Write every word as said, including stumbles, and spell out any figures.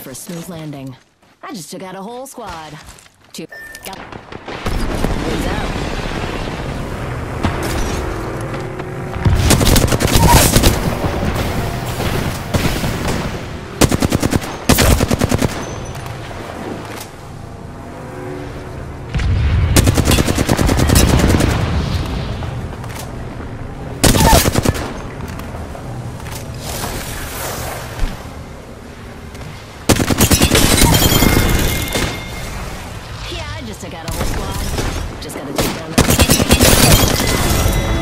for a smooth landing. I just took out a whole squad. Two. Got. Wings out. Just took out a whole squad. Just gotta take down that.